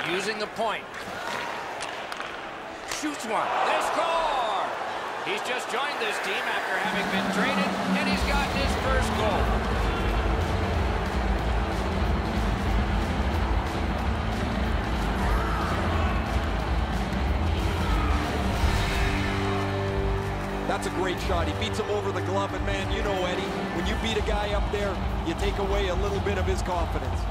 using the point. Shoots one. They score! He's just joined this team after having been traded, and he's gotten his first goal. That's a great shot. He beats him over the glove, and man, you know, Eddie, when you beat a guy up there, you take away a little bit of his confidence.